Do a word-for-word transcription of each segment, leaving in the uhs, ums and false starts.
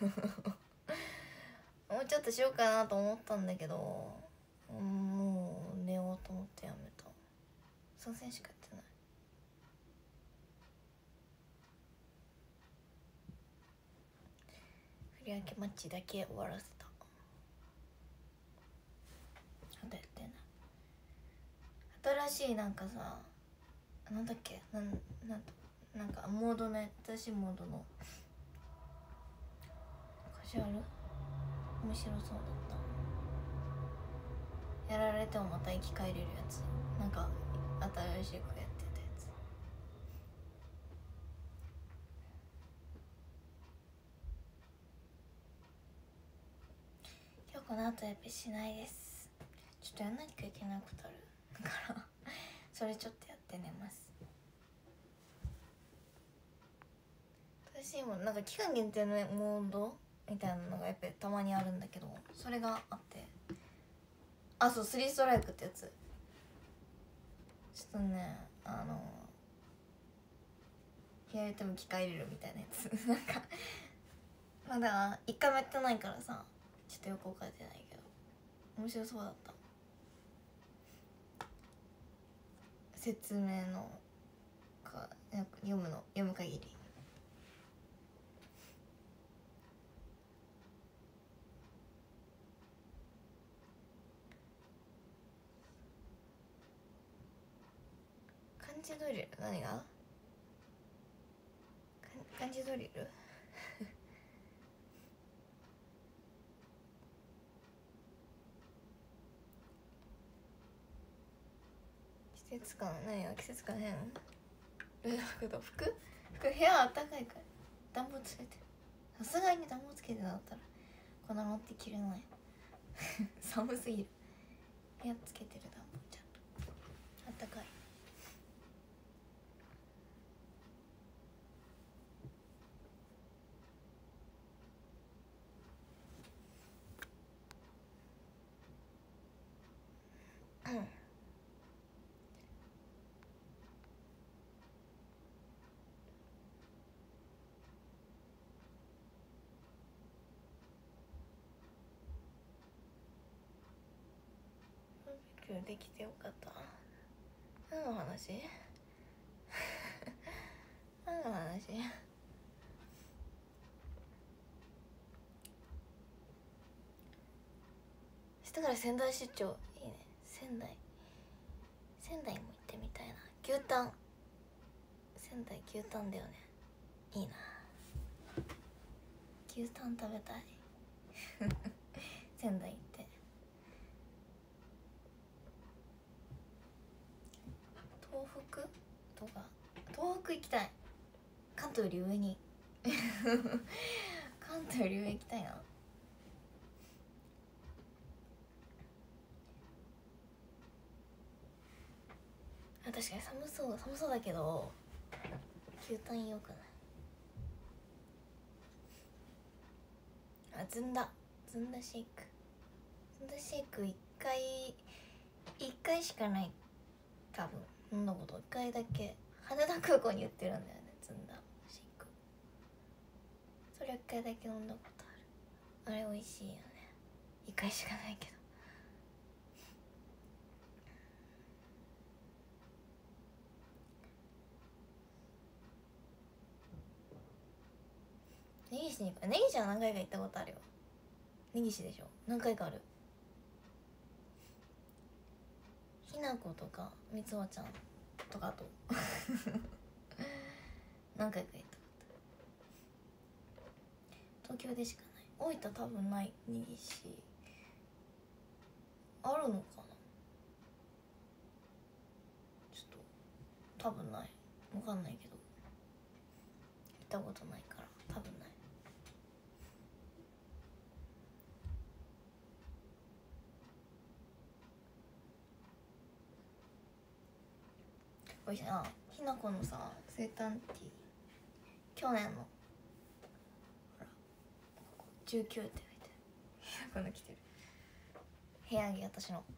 もうちょっとしようかなと思ったんだけど、もう寝ようと思ってやめた。さん戦しかやってない。振り分けマッチだけ終わらせた。あとやってない新しいなんかさ、なんだっけ、なんなんとなんかモードね、新しいモードのカジュアル面白そうだった。やられてもまた生き返れるやつ、なんか新しい子やってたやつ。今日この後やっぱしないです。ちょっとやんなきゃいけないことあるからそれちょっとやって寝ます。新しいものなんか期間限定のモードみたいなのがやっぱりたまにあるんだけど、それがあって、あ、そう、スリーストライクってやつ、ちょっとね、あのやれても生き返れるみたいなやつなんかまだ一回もやってないからさ、ちょっとよく分かってないけど面白そうだった。説明のかなんか読むの読む限り漢字ドリル、何が漢字ドリル季節感、何が季節感変どういうこと？服服部屋あったかいから暖房つけてる。さすがに暖房つけてなかったらこんなのって着れない寒すぎる。部屋つけてる暖房ちゃんとあったかい。うん今日できてよかった。何の話何の話。明日から仙台出張、いいね。仙台仙台も行ってみたいな。牛タン、仙台牛タンだよね。いいな、牛タン食べたい仙台行って東北とか、東北行きたい。関東より上に関東より上行きたいな。あ、確かに寒そう寒そうだけど牛タンよくない？あ、ずんだずんだシェイク、ずんだシェイク一回一回しかない、多分飲んだこと。一回だけ羽田空港に売ってるんだよね、ずんだシェイク。それ一回だけ飲んだことある。あれ美味しいよね。一回しかないけど。根岸に、根岸は何回か行ったことあるよ。根岸でしょ、何回かある。ひなことかみつおちゃんとかと何回か行ったこと。東京でしかない。大分多分ない。根岸あるのかな、ちょっと多分ない、分かんないけど、行ったことないから多分ない。おいしいな。ひなこのさ生誕ティー、去年のほらじゅうきゅうって書いてる。ひなこの着てる部屋着、私の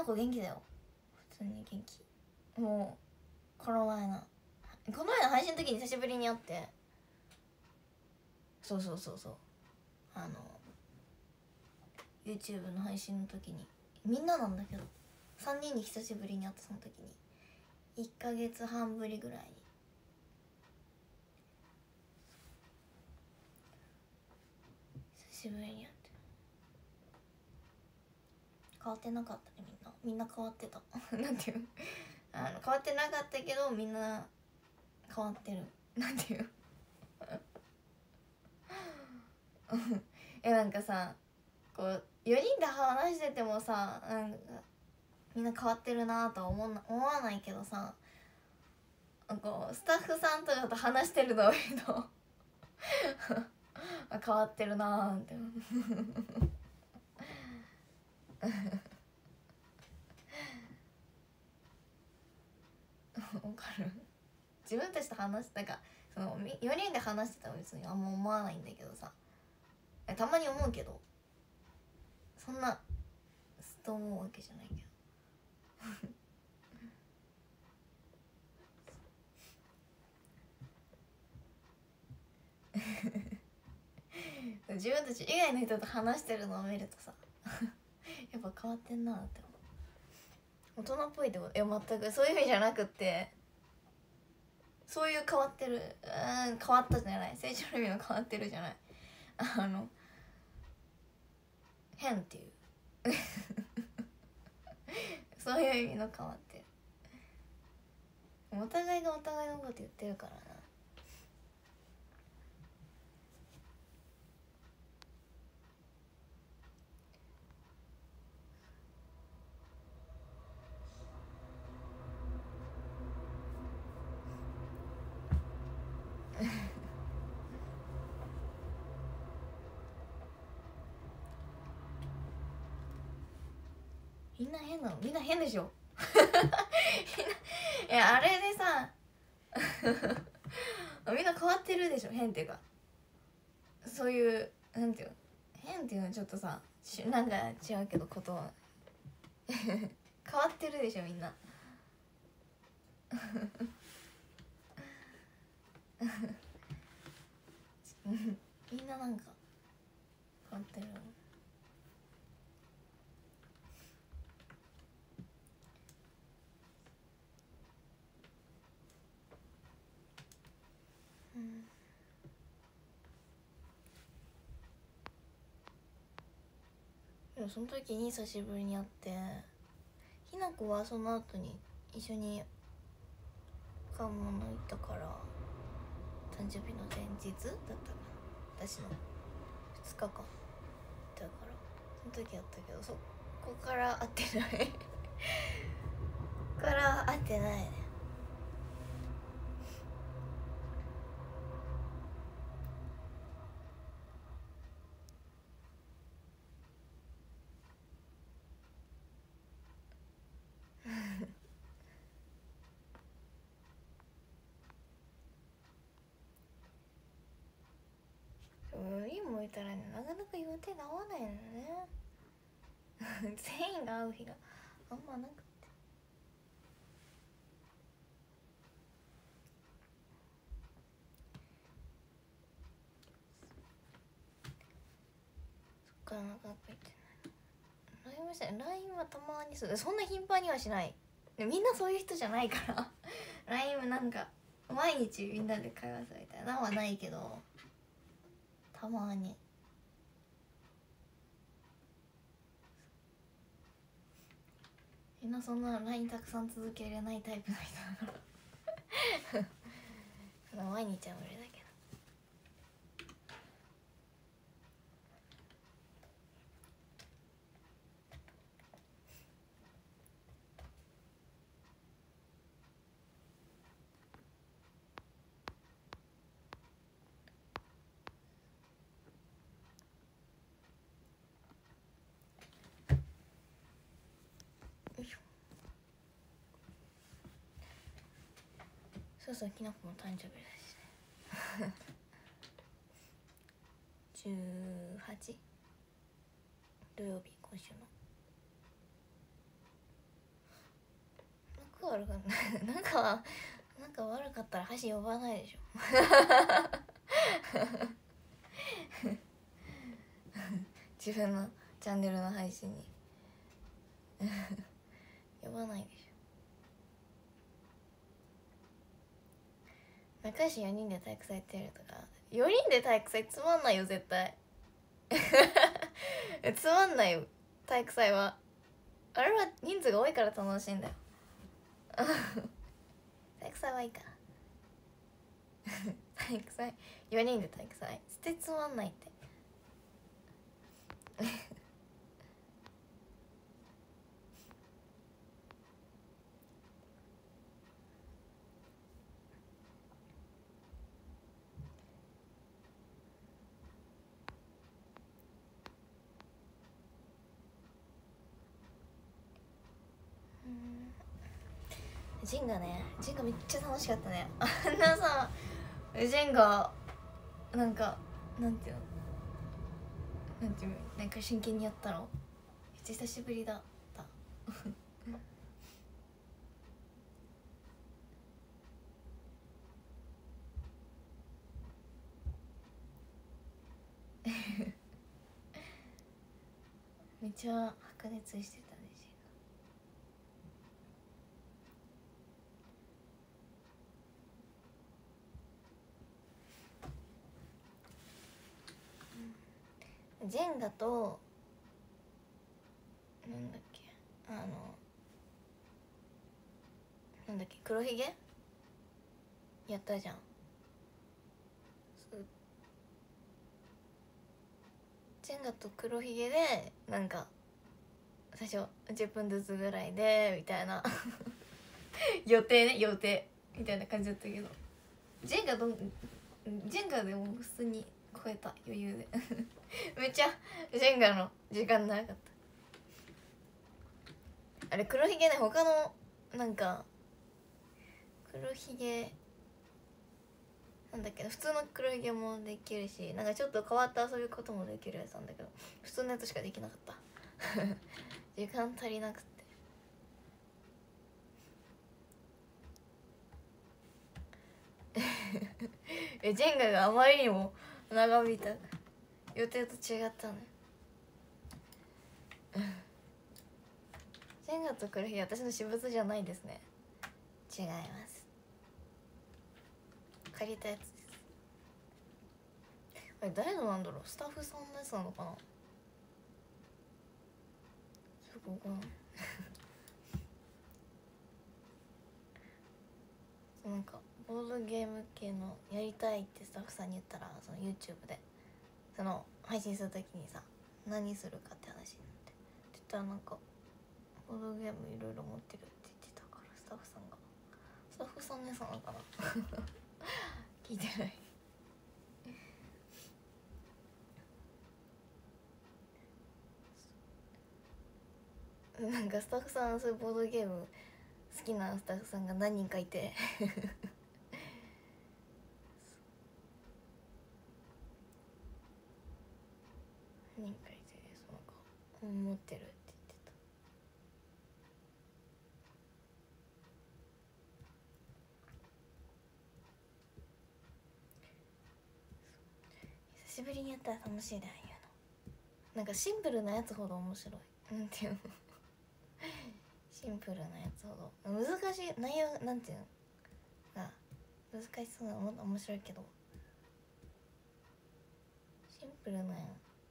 な子元気だよ、普通に元気。もうこの前のこの前の配信の時に久しぶりに会って、そうそうそうそう、あの YouTube の配信の時にみんななんだけどさんにんに久しぶりに会った。その時にいっかげつはんぶりぐらいに久しぶりに会って、変わってなかったね。みんなみんな変わってたなんていう、あの変わってなかったけどみんな変わってる、なんていうえ、なんかさ、こうよにんで話しててもさ、なんかみんな変わってるなとは思わ思わないけどさ、こうスタッフさんとかと話してるのを見ると変わってるなーってわかる。自分たちと話してなんかそのよにんで話してたら別にあんま思わないんだけどさ、たまに思うけどそんなずっと思うわけじゃないけど自分たち以外の人と話してるのを見るとさやっぱ変わってんなって思う。大人っぽいってこと、いや全くそういう意味じゃなくって、そういう変わってる、うん、変わったじゃない、成長の意味の変わってるじゃない、あの変っていうそういう意味の変わってる。お互いがお互いのこと言ってるからな。みんな変なの、みんな変でしょいやあれでさみんな変わってるでしょ、変っていうかそういうなんていうの、変っていうのはちょっとさなんか違うけどことは変わってるでしょみんなみんななんか変わってる。うん、でもその時に久しぶりに会って、ひな子はその後に一緒に買うもの行ったから、誕生日の前日だったかな、私のふつかかんだからその時やったけど、そこから会ってないここから会ってないね。今もいたらね、なかなか予定が合わないのね全員が会う日があんまなくて、そっからなかなか行ってない。 ライン もしたい。 ライン はたまにする、そんな頻繁にはしない。でみんなそういう人じゃないから ライン もなんか毎日みんなで会話するみたいなのはないけど、たまにみんなそんな ライン たくさん続けれないタイプの人だから毎日は無理だけど。そうそう、きなこも誕生日だしねじゅうはち土曜日、今週の仲悪くない仲は仲悪かったら箸呼ばないでしょ自分のチャンネルの配信に呼ばないでしょ。仲良しよにんで体育祭ってやるとか、よにんで体育祭つまんないよ絶対つまんないよ体育祭は。あれは人数が多いから楽しいんだよ体育祭はいいから体育祭よにんで体育祭捨てつまんないってジンガね、ジンガめっちゃ楽しかったね。あんなさ、ジンガなんかなんていうのなんていうのなんか真剣にやったのめっちゃ久しぶりだっためっちゃ白熱してたね。ジェンガとなんだっけあのなんだっけ黒ひげやったじゃん。ジェンガと黒ひげでなんか最初じゅっぷんずつぐらいでみたいな予定ね予定みたいな感じだったけど、ジェンガどんジェンガでも普通に超えた余裕でめっちゃジェンガの時間長かった。あれ黒ひげね、他のなんか黒ひげなんだけど普通の黒ひげもできるし、なんかちょっと変わった遊び方もできるやつなんだけど普通のやつしかできなかった時間足りなくてえジェンガがあまりにも長引いた、予定と違ったねジェンガと黒ひげ私の私物じゃないですね。違います、借りたやつです。あれ誰のなんだろう、スタッフさんのやつなのかな、そこかななんかボードゲーム系のやりたいってスタッフさんに言ったら、その YouTube でその配信するときにさ何するかって話になってって言ったら、なんかボードゲームいろいろ持ってるって言ってたから、スタッフさんがスタッフさんのやつなのかな聞いてないなんかスタッフさん、そういうボードゲーム好きなスタッフさんが何人かいて何人かいて、そのか持ってるって言ってた。久しぶりにやったら楽しいだよ、言うの。なんかシンプルなやつほど面白い、なんていうのシンプルなやつほど難しい内容なんていうのが難しそうなもの面白いけど、シンプルなや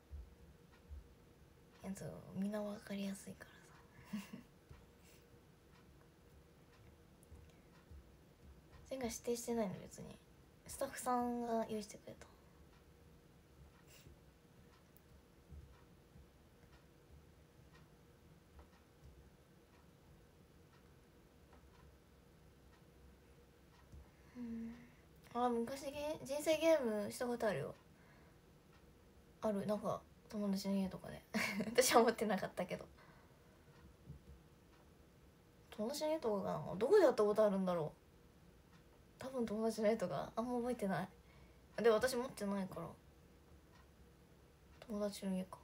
つみんな分かりやすいからさ全が指定してないの、別にスタッフさんが用意してくれた。あ、昔ゲ人生ゲームしたことあるよ。ある、なんか友達の家とかで私は持ってなかったけど、友達の家とかかな、どこでやったことあるんだろう。多分友達の家とかあんま覚えてない。で私持ってないから友達の家か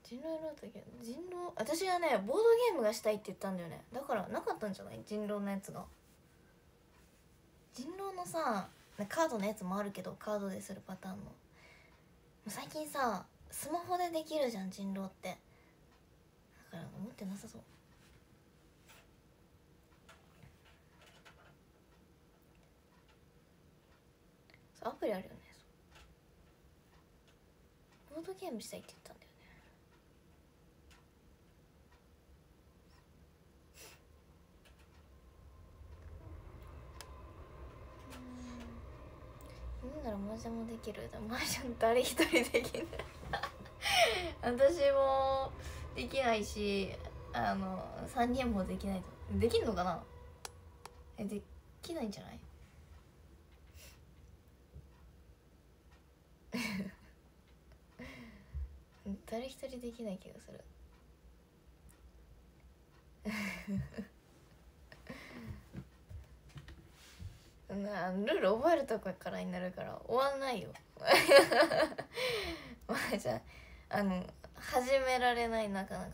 人狼やろうとけど人狼私はねボードゲームがしたいって言ったんだよね。だからなかったんじゃない？人狼のやつが。人狼のさカードのやつもあるけどカードでするパターンの最近さスマホでできるじゃん人狼って。だから持ってなさそう。アプリあるよね。ボードゲームしたいって言ったんだよね。うんなら麻雀もできる。麻雀誰一人できない私もできないしあのさんにんもできないと。できんのかな。えできないんじゃない誰一人できない気がするなルール覚えるとこからになるから終わんないよまあじゃああの始められないなかなか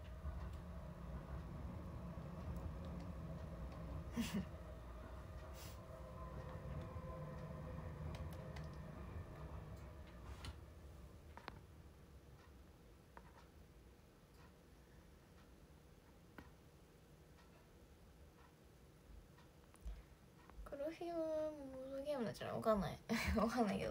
黒ひはボードゲームなんじゃない？わかんないわかんないけど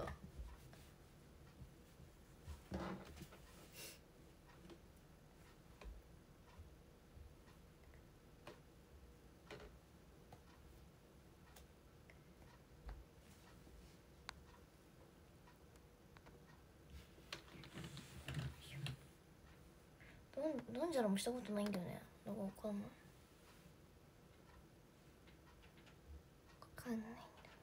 ドンドンジャラもしたことないんだよね。だからわかんないわかんないんだ。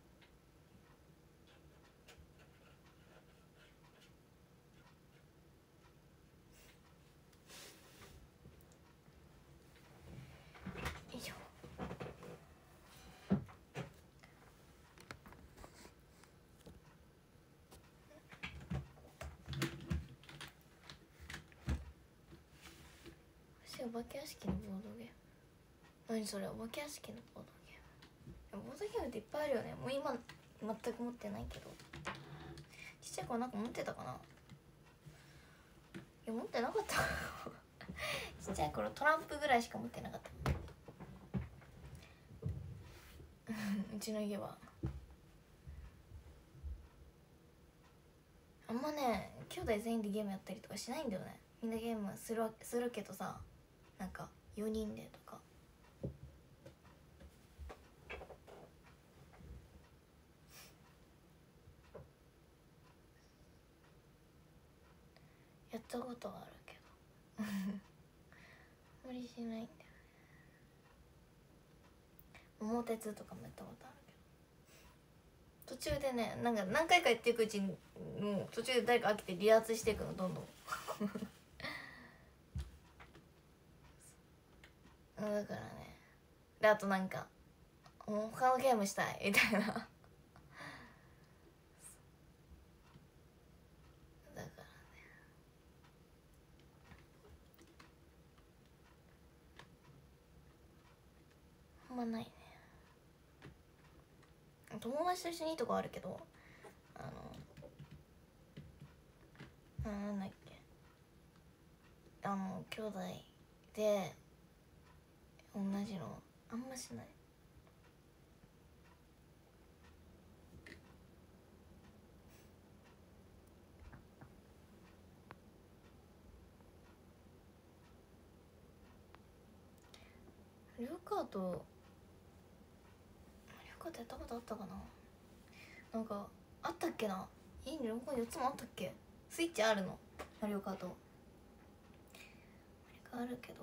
以上私お化け屋敷のボードゲーム。何それお化け屋敷のボードゲーム。ボードゲームっていっぱいあるよね。もう今全く持ってないけどちっちゃい頃なんか持ってたかな。いや持ってなかったちっちゃい頃トランプぐらいしか持ってなかったうちの家はあんまね兄弟全員でゲームやったりとかしないんだよね。みんなゲームするするけどさなんかよにんでとかやったことはあるけど無理しないんだよね。桃鉄とかもやったことあるけど途中でねなんか何回かやっていくうちにもう途中で誰か飽きて離脱していくのどんどんだからねであとなんかもう他のゲームしたいみたいなだからねあんまないね。友達と一緒にいいとこあるけどあのなんだっけあの兄弟で同じのあんましない。マリオカートマリオカートやったことあったかな。なんかあったっけな。家にロゴよっつもあったっけ。スイッチあるのマリオカート。マリカあるけど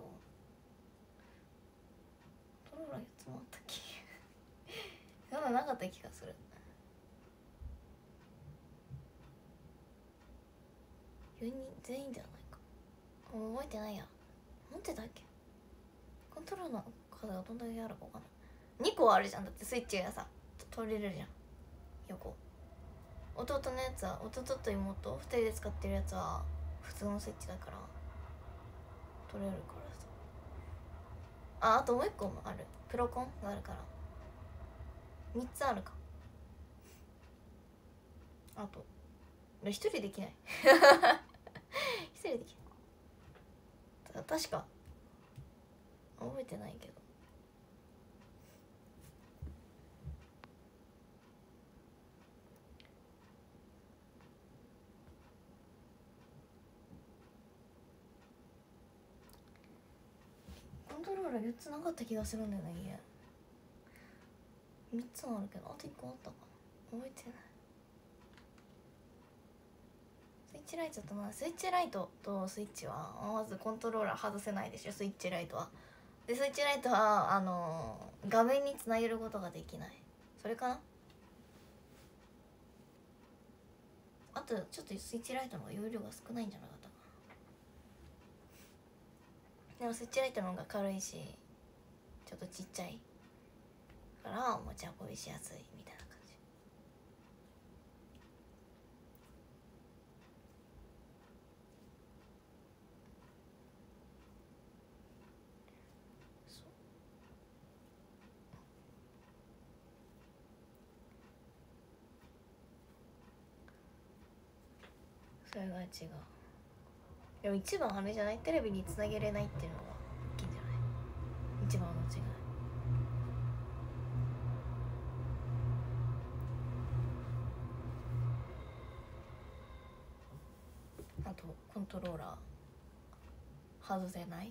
トローラよっつもあったっけそんななかった気がする。よにん全員ではないかもう覚えてないや。持ってたっけ。コントローラーの数がどんだけあるか分かんない。にこあるじゃんだってスイッチがさ取れるじゃん横。弟のやつは弟と妹ふたりで使ってるやつは普通のスイッチだから取れるからさ。ああともう一個もある、プロコンがあるからみっつあるか。あと一人できない一人できない確か、覚えてないけど。コントローラーよっつなかった気がするんだよね。いやみっつもあるけど、あといっこあったかな、覚えてない。スイッチライトとな、スイッチライトとスイッチはまずコントローラー外せないでしょ、スイッチライトは。でスイッチライトはあのー、画面につなげることができない、それかな。あとちょっとスイッチライトの方が容量が少ないんじゃなかったかな。でもスイッチライトの方が軽いしちょっとちっちゃいから持ち運びしやすいみたいな感じ。それが違う。でも一番あれじゃない、テレビにつなげれないっていうのが大きいんじゃない、一番の違い。あとコントローラー外せない。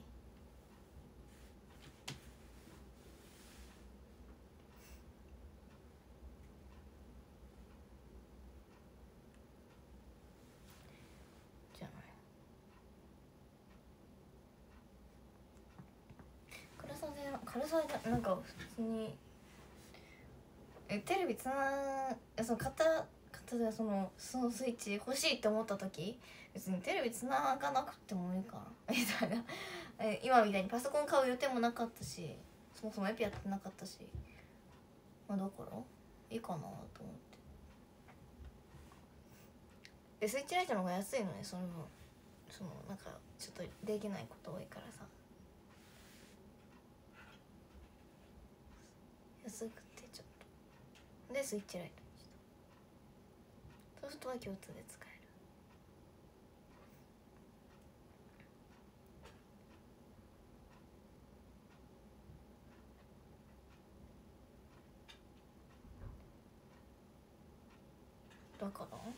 じゃない。軽さで軽さでなんか普通にえテレビつなえその買った買ったそのそのスイッチ欲しいって思った時、別にテレビつながなくてもいいかなみたいなえ今みたいにパソコン買う予定もなかったし、そもそもエピやってなかったし、まあだからいいかなと思って。でスイッチライトの方が安いのね、そのそのなんかちょっとできないこと多いからさ、安くてちょっとでスイッチライトにした。ソフトは共通で使える。だからなんか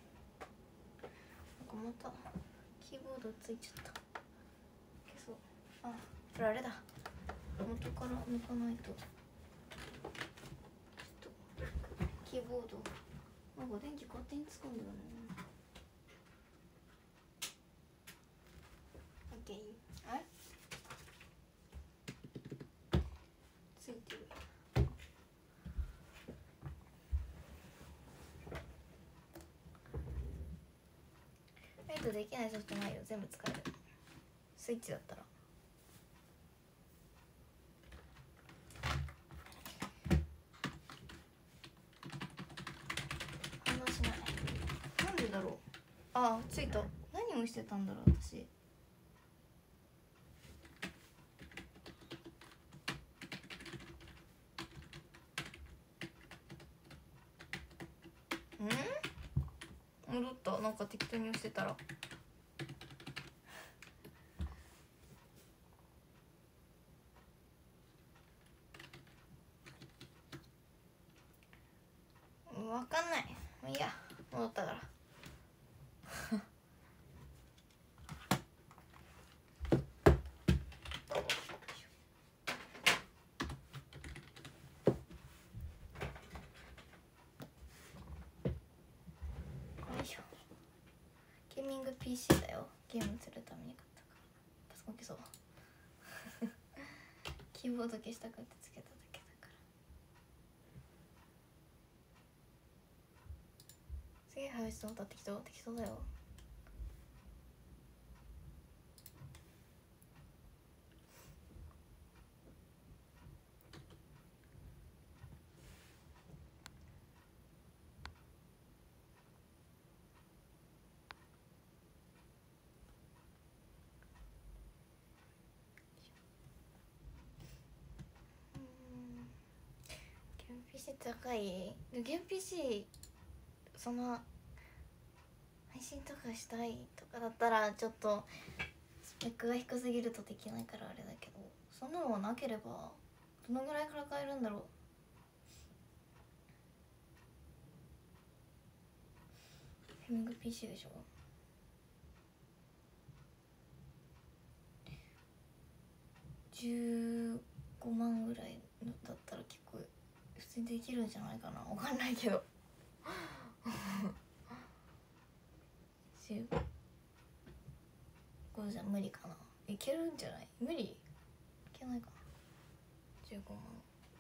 またキーボードついちゃった。消そう。あ、これあれだ、元から抜かないと。ちょっとキーボードなんか電気勝手につくんだよね。オッケー。あれついてる。ライトできないソフトないよ、全部使える。スイッチだったら反応しない。なんでだろう。ああついた。何をしてたんだろう私。ん戻った。なんか適当に押してたらわかんない。もういいや、戻ったからゲーミング ピーシー だよ。ゲームするために買ったから。パソコン消そうキーボード消したくてつけただけだから。すげえ配信歌適当適当だよ。 ーシー 高い。でゲーム ピーシー その配信とかしたいとかだったらちょっとスペックが低すぎるとできないからあれだけど、そんなのがなければどのぐらいから買えるんだろう。ゲーミング ピーシー でしょ。じゅうごまんぐらいのだったら結構普通にできるんじゃないかな、わかんないけどじゅうごじゃ無理かな。いけるんじゃない？無理？いけないかな。じゅうごまん。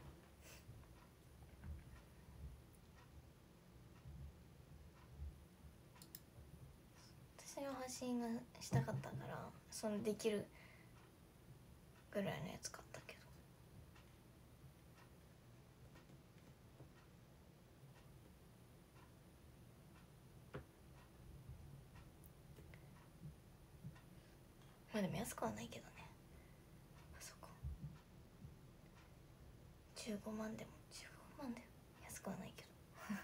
私の発信がしたかったからそのできるぐらいのやつ買ったけど。まあでも安くはないけどね。あそこじゅうごまんでもじゅうごまんでも安くはないけど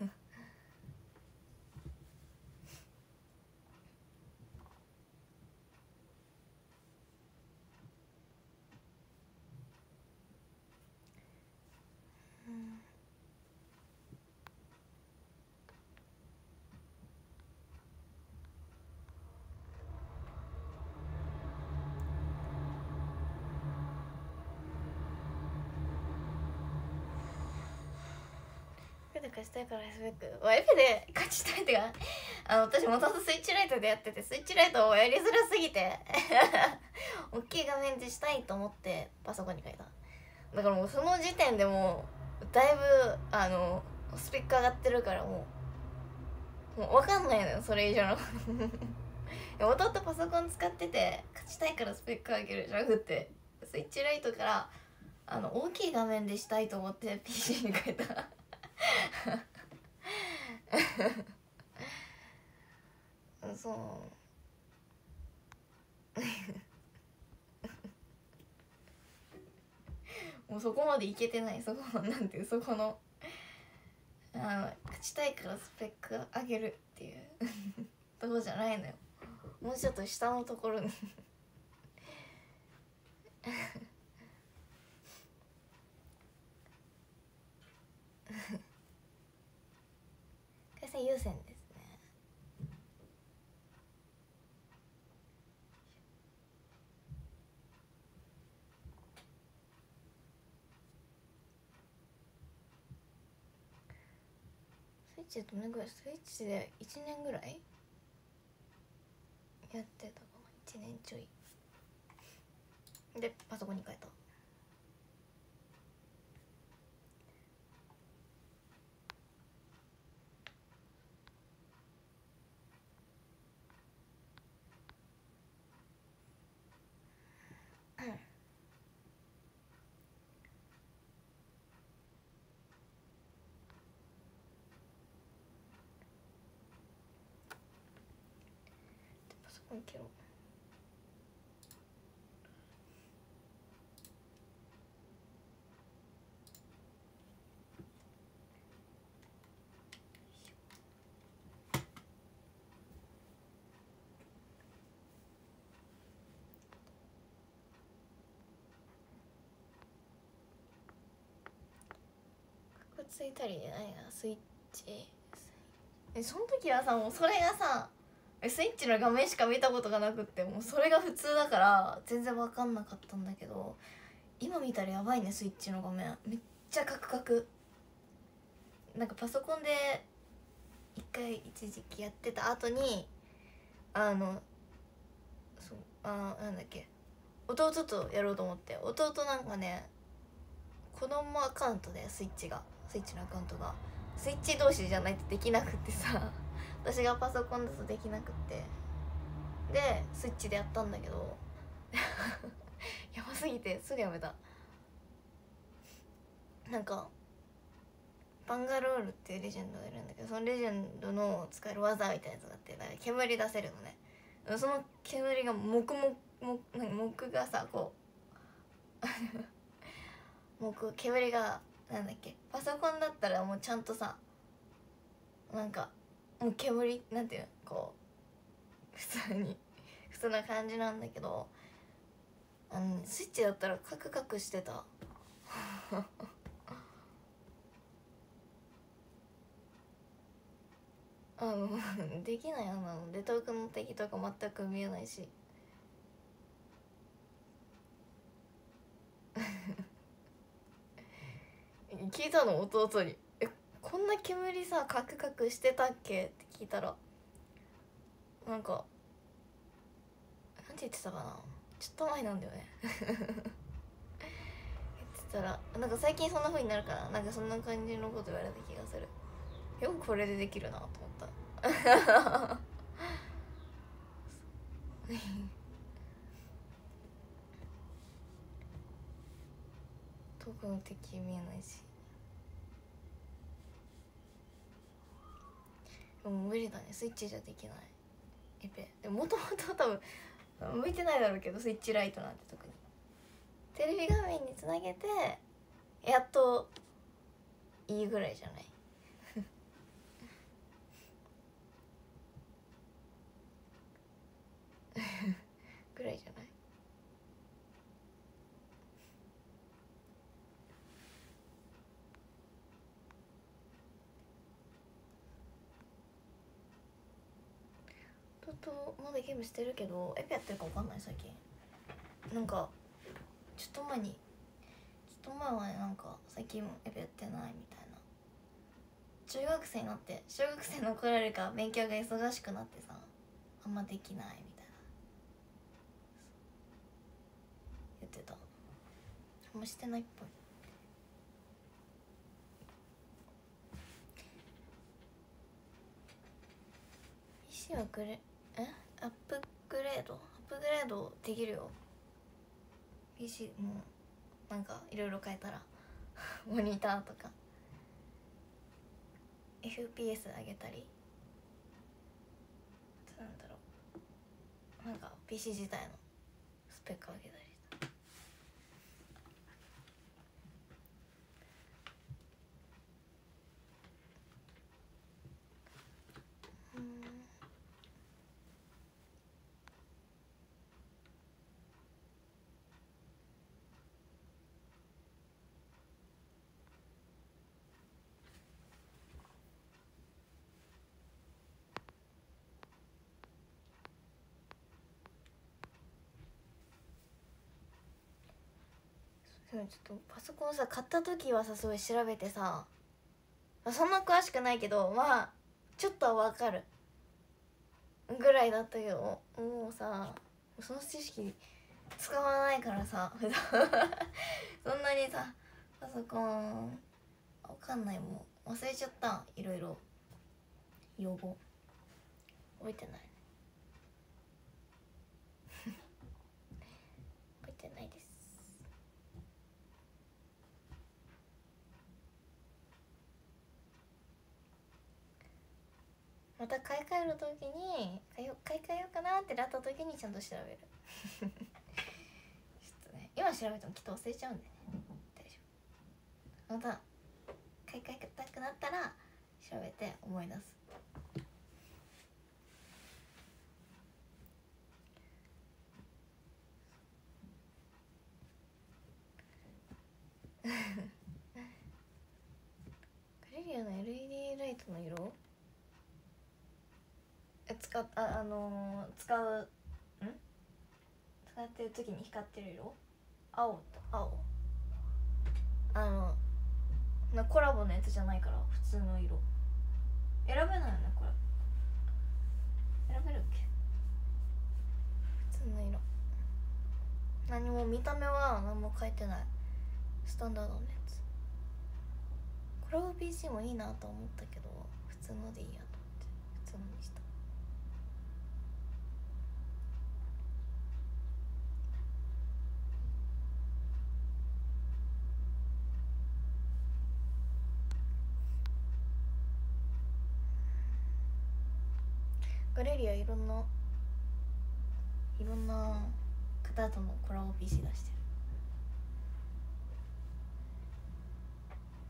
うん。エフで勝ちたいから エスペック、エフで勝ちたいってか、あの私もともとスイッチライトでやってて、スイッチライトをやりづらすぎて大きい画面でしたいと思ってパソコンに変えた。だからもうその時点でもうだいぶあのスペック上がってるからもうもう分かんないのよ、それ以上のもともとパソコン使ってて勝ちたいからスペック上げるじゃなくて、スイッチライトからあの大きい画面でしたいと思って ピーシー に変えたそうもうそこまでいけてない、そこなんていうそこのあの勝ちたいからスペック上げるっていうとこじゃないのよ。もうちょっと下のところに回線優先ですね。スイッチでどれぐらい？スイッチでいちねんぐらいやってたかな。いちねんちょいでパソコンに変えた。パソコン切ろう。ついたりじゃないな、スイッチ。えその時はさ、もうそれがさスイッチの画面しか見たことがなくって、もうそれが普通だから全然分かんなかったんだけど、今見たらやばいね、スイッチの画面めっちゃカクカク。なんかパソコンで一回一時期やってた後にあのそうあなんだっけ弟とやろうと思って、弟なんかね子供アカウントでスイッチがスイッチのアカウントがスイッチ同士じゃないとできなくってさ私がパソコンだとできなくって、でスイッチでやったんだけどやばすぎてすぐやめた。なんかバンガロールっていうレジェンドがいるんだけど、そのレジェンドの使える技みたいなやつがあって、なんか煙出せるのね。その煙が木木木木がさこう木煙がなんだっけ、パソコンだったらもうちゃんとさ、なんかもう煙なんていうの、こう普通に普通な感じなんだけど、あのスイッチだったらカクカクしてたあのできない、あのデトークの敵とか全く見えないし聞いたの弟に「えこんな煙さカクカクしてたっけ?」って聞いたら、なんかなんて言ってたかな、ちょっと前なんだよね言ってたら、なんか最近そんな風になるから、なんかそんな感じのこと言われた気がする。よくこれでできるなと思った遠くの敵見えないし、でも無理だね、スイッチじゃできないエペ。でももともと多分向いてないだろうけど、スイッチライトなんて特にテレビ画面につなげてやっといいぐらいじゃないぐらいじゃない。とまだゲームしてるけど、エペやってるか分かんない最近。なんかちょっと前にちょっと前はね、なんか最近エペやってないみたいな。中学生になって小学生の頃よりか勉強が忙しくなってさ、あんまできないみたいな言ってた。あんましてないっぽい。ピーシー はグレえアップグレードアップグレードできるよ ピーシー。 もうなんかいろいろ変えたらモニターとか エフピーエス 上げたり、なんだろう、なんか ピーシー 自体のスペック上げたりした。うんでもちょっとパソコンさ買った時はさすごい調べてさ、そんな詳しくないけどまあちょっとは分かるぐらいだったけど、もうさその知識使わないからさそんなにさパソコンわかんない、もう忘れちゃった。いろいろ用語覚えてない覚えてないです。また買い替える時に買い買い替えようかなってなった時にちゃんと調べるちょっとね、今調べてもきっと忘れちゃうんでね、大丈夫。また買い替えたくなったら調べて思い出す。ガレリアの エルイーディー ライトの色え使っあ、あのー、使うん使ってる時に光ってる色、青と青、あのなコラボのやつじゃないから普通の色選べないよね。これ選べるっけ、普通の色。何も見た目は何も書いてないスタンダードのやつ。コラボ ピーシー もいいなと思ったけど普通のでいいやと思って普通のにした。ガレリアいろんないろんな方とのコラボ ピーシー 出してる。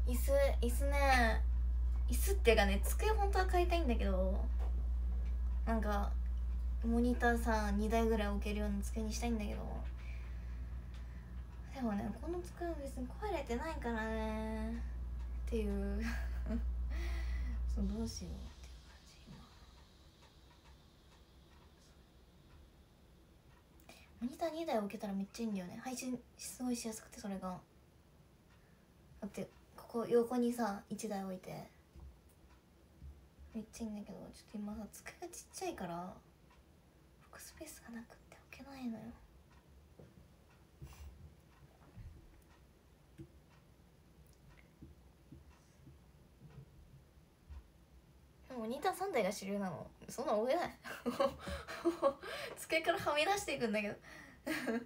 椅子椅子ね、椅子っていうかね、机本当は買いたいんだけど、なんかモニターさにだいぐらい置けるような机にしたいんだけど、でもねこの机は別に壊れてないからねっていうそうどうしようっていう感じ今。モニターにだい置けたらめっちゃいいんだよね、配信すごいしやすくて。それがだってここ横にさいちだい置いてめっちゃいいんだけど、ちょっと今さ机がちっちゃいから置くスペースがなくって置けないのよ。モニターさんだいが主流なの、そんな置けない机からはみ出していくんだけど置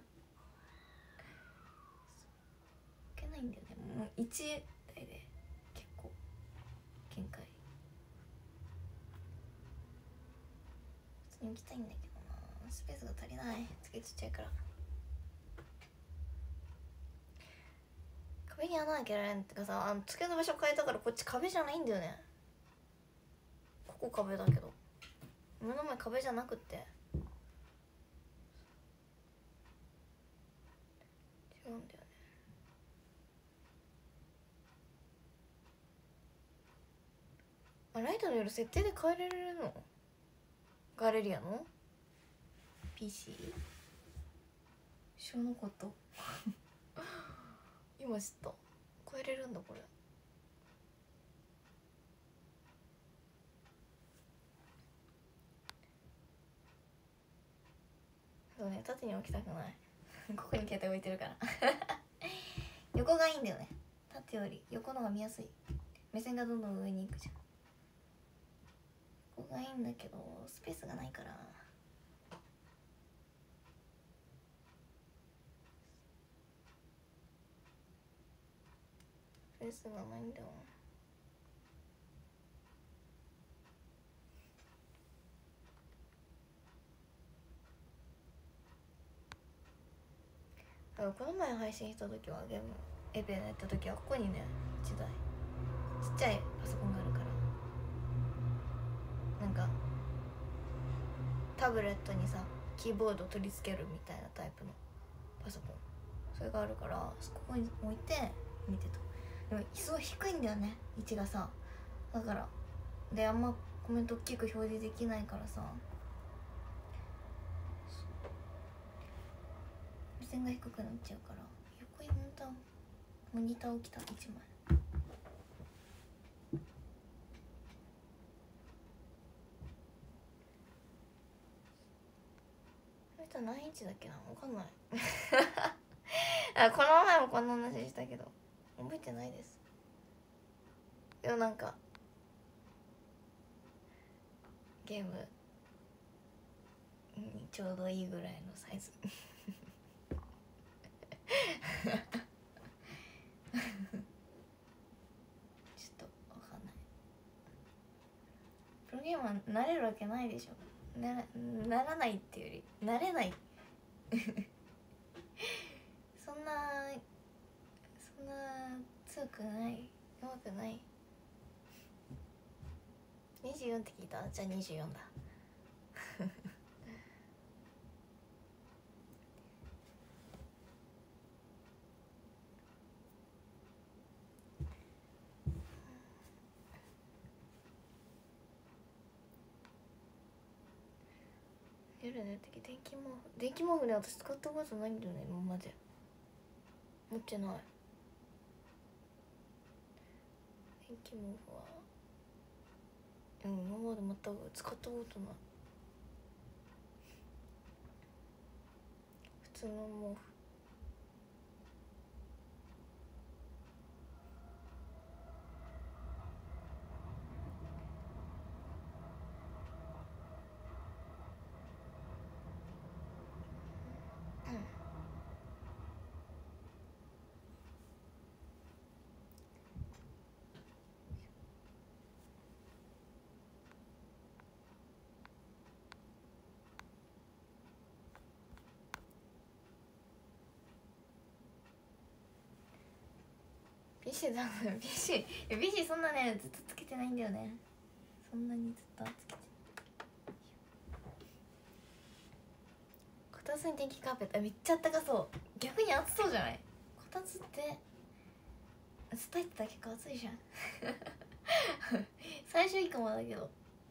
けないんだよね。もういちだいで結構限界。普通に置きたいんだけどな、スペースが足りない、机ちっちゃいから。壁に穴開けられんってかさ、あの机の場所変えたからこっち壁じゃないんだよね。ここ壁だけど目の前壁じゃなくって違うんだよね。あ、ライトの色設定で変えられるの？ガレリアの ピーシー？ 知らなかった今知った。変えれるんだこれ。そうね、縦に置きたくないここに携帯置いてるから横がいいんだよね、縦より横の方が見やすい。目線がどんどん上に行くじゃん。ここがいいんだけどスペースがないから。スペースがないんだよ。だからこの前配信した時はゲームエペやった時はここにねいちだいちっちゃいパソコンがあるから、なんかタブレットにさキーボード取り付けるみたいなタイプのパソコン、それがあるからここに置いて見てた。でもすごい低いんだよね位置がさ、だからであんまコメント大きく表示できないからさ、目線が低くなっちゃうから横にモニターモニター置きたいちまい。これ何インチだっけな、分かんないあ、この前もこんな話したけど覚えてないです。でもなんかゲームにちょうどいいぐらいのサイズちょっとわかんない。プロゲーマーなれるわけないでしょ。ならならないっていうよりなれないそんなそんな強くない弱くない。にじゅうよんって聞いた？じゃあにじゅうよんだ夜寝るとき電気毛布電気毛布ね、私使ったことないんだよね今まで。持ってない電気毛布は。うん、今まで全く使ったことない。普通の毛布。 ビシだビシビシそんなねずっとつけてないんだよね。そんなにずっとつけてこたつに電気カーペットめっちゃあったかそう。逆に暑そうじゃない？こたつって伝えてたら結構暑いじゃん最初いいかもだけど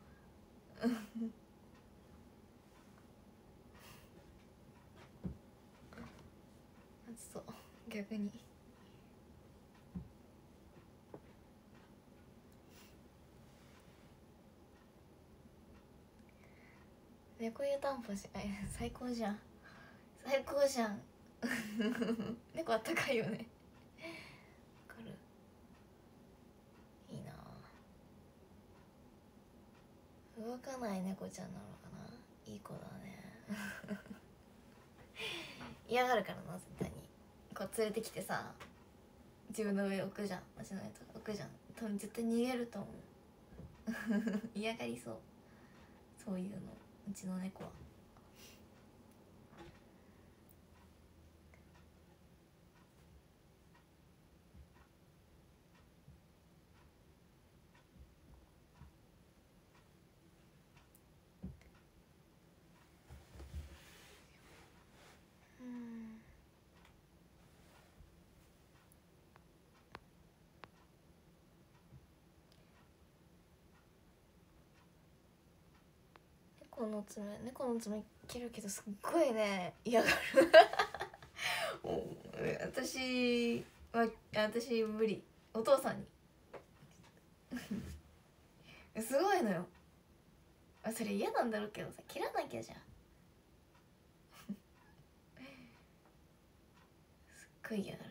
暑そう逆に。猫湯たんぽし最高じゃん最高じゃん猫あったかいよねわかる。いいな動かない猫ちゃんなのかな。いい子だね嫌がるからな絶対に。こう連れてきてさ自分の上置くじゃん、私の上とか置くじゃん、多分絶対逃げると思う嫌がりそう、そういうのうちの猫は。うん猫の爪猫の爪切るけどすっごいね嫌がる私は私無理。お父さんにすごいのよ。あそれ嫌なんだろうけどさ切らなきゃじゃんすっごい嫌がる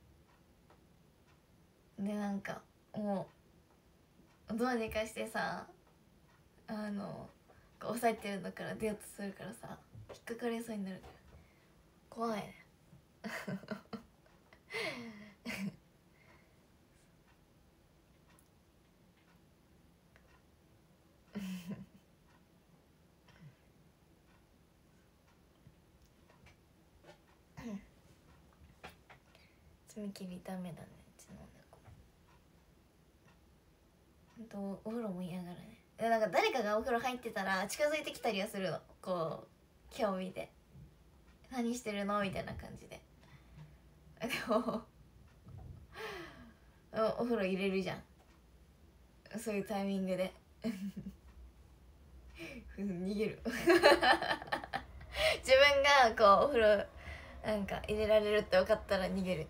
ね。でなんかもうどうにかしてさあの押さえてるのから出ようとするからさ引っかかりそうになるから怖いね爪切りダメだねうちの猫。ほんとお風呂も嫌がるね。でなんか誰かがお風呂入ってたら近づいてきたりはするの。こう今日見て何してるのみたいな感じで。でもおお風呂入れるじゃんそういうタイミングで逃げる自分がこうお風呂なんか入れられるって分かったら逃げる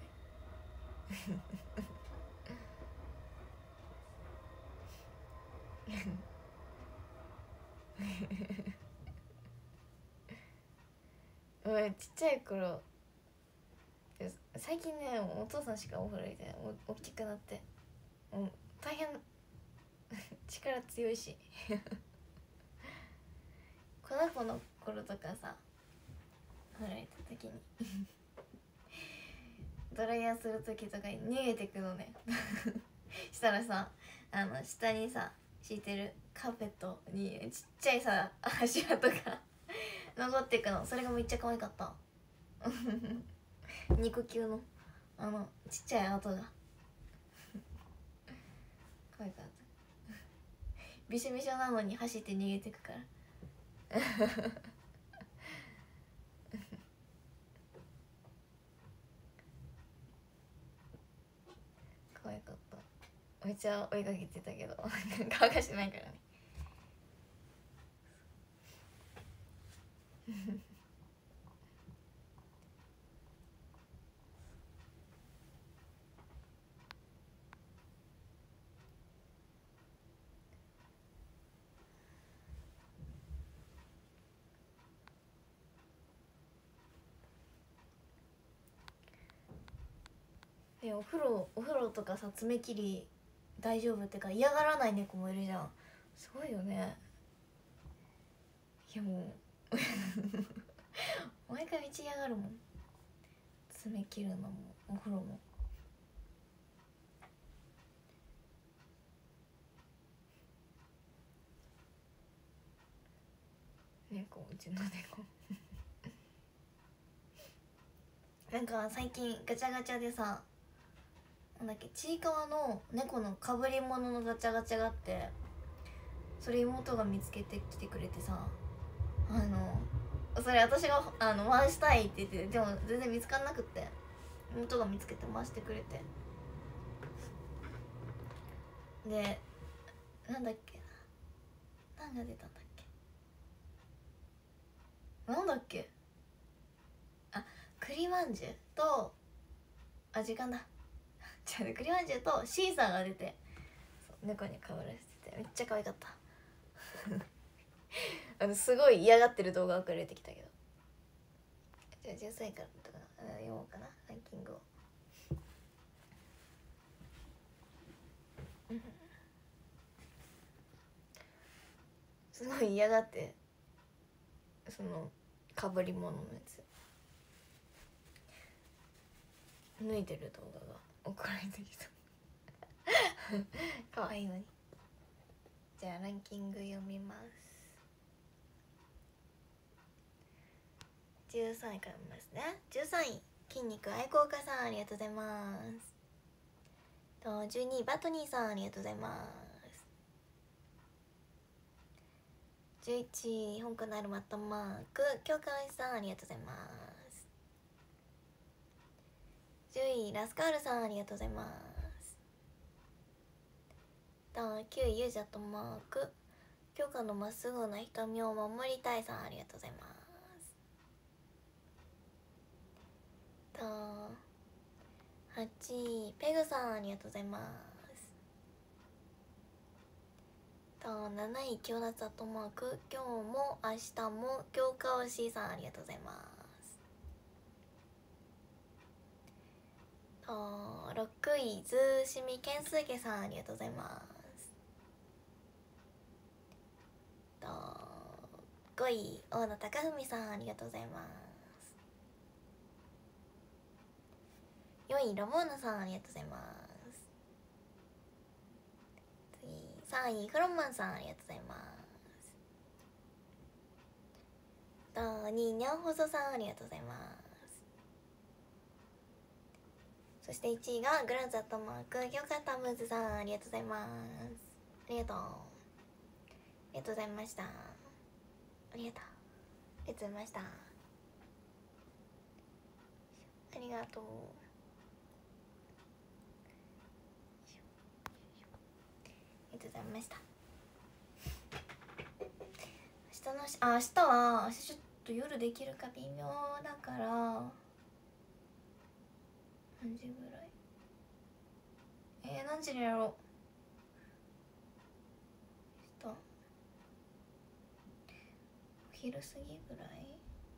うんちっちゃい頃最近ねお父さんしかお風呂入れてない大きくなってもう大変力強いしこの子の頃とかさお風呂入れた時にドライヤーする時とかに逃げてくのねしたらさあの下にさ敷いてるカーペットにちっちゃいさ足跡が残っていくの。それがめっちゃ可愛かった肉球のあのちっちゃい跡が可愛かったびしょびしょなのに走って逃げてくから可愛かった。めっちゃ追いかけてたけど乾かしてないからねえお風呂お風呂とかさ爪切り大丈夫ってか嫌がらない猫もいるじゃん。すごいよね。いやもう毎回めっちゃ嫌がるもん爪切るのもお風呂も。猫うちの猫なんか最近ガチャガチャでさあなんだっけ、ちいかわの猫のかぶり物のガチャガチャがあって、それ妹が見つけてきてくれてさ、あのそれ私があの回したいって言ってて、でも全然見つかんなくって、妹が見つけて回してくれて、でなんだっけな、何が出たんだっけ、なんだっけ、あ、栗まんじゅうと、あ、時間だじゃあ栗まんじゅうとシーサーが出て、猫にかぶらせててめっちゃ可愛かったあのすごい嫌がってる動画送られてきたけど、じゃあじゅうさんいからとか読もうかな、ランキングをすごい嫌がって、そのかぶり物のやつ脱いでる動画が送られてきたかわいいのに。じゃあランキング読みます。じゅうさんいから読みますね。じゅうさんい、筋肉愛好家さん、ありがとうございます。とじゅうにい、バトニーさん、ありがとうございます。じゅういちい、香港のあるマットマーク、京香おじさん、ありがとうございます。じゅうい、ラスカールさん、ありがとうございます。ときゅうい、ユージャットマーク、京香のまっすぐな瞳を守りたいさん、ありがとうございます。とはちい、ペグさん、ありがとうございます。となない、京夏アットマーク、今日も明日も京香おしさん、ありがとうございます。とろくい、ずーしみけんすいけさん、ありがとうございます。とごい、大野貴文さん、ありがとうございます。よんい、ラボーナさん、ありがとうございます。次、さんい、フロンマンさん、ありがとうございます。とにい、にゃんほそさん、ありがとうございます。そしていちいがグラズアットマーク、よかったムーズさん、ありがとうございます。ありがとう。ありがとうございました。ありがとう。ありがとうございました。ありがとう。ありがとうございました。明日のし、あ、明日は明日ちょっと夜できるか微妙だから何時ぐらい、えー、何時にやろう。明日お昼過ぎぐらい、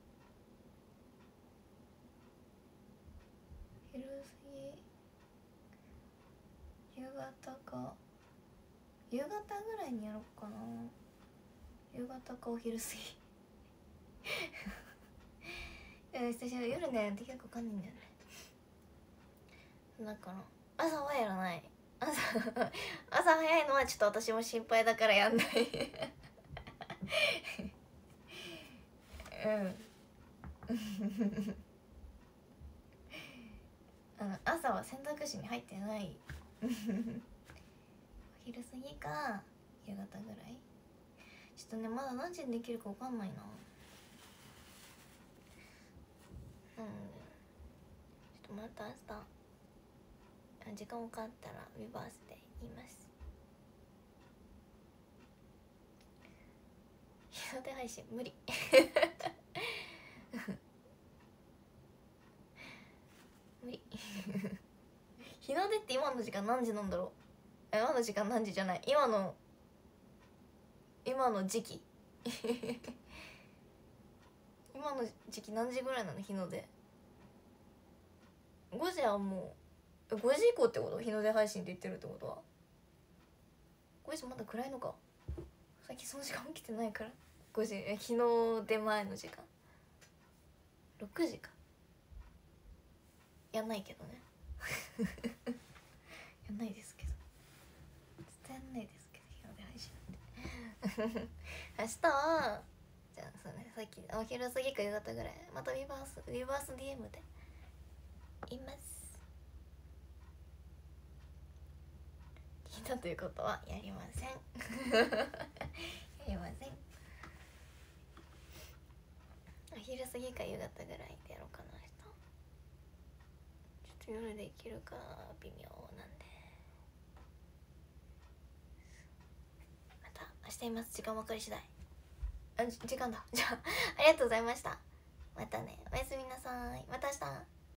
昼過ぎ、夕方か夕方ぐらいにやろうかな。夕方かお昼過ぎ夜ねできるか分かんないんだよね。だから朝はやらない。朝朝早いのはちょっと私も心配だからやんないうんあの朝は選択肢に入ってないお昼過ぎか夕方ぐらい。ちょっとねまだ何時にできるか分かんないな。うん、ちょっとまた明日時間分かったらリバースで言います。日の出配信無理無理日の出って今の時間何時なんだろう。今の時間何時じゃない、今の今の時期今の時期何時ぐらいなの日の出。ごじはもうごじ以降ってこと？日の出配信って言ってるってことはごじまだ暗いのか。最近その時間起きてないからごじ、え日の出前の時間ろくじか。やんないけどねやんないですけど絶対やんないですけど日の出配信って明日はじゃあそうね、さっきお昼過ぎか夕方ぐらいまたリバースリバース ディーエム でいます。 たということはやりませんやりません。お昼過ぎか夕方ぐらいでやろうかな。ちょっと夜できるか微妙なんで、また明日います。時間分かり次第。あ、時間だ。じゃあありがとうございました。またね、おやすみなさい。また明日。